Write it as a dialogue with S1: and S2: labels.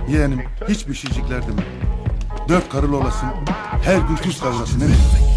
S1: Yeğenim hiçbir şeycikler deme. 4 karılı olasın, her gün tuz kavrasın, değil mi?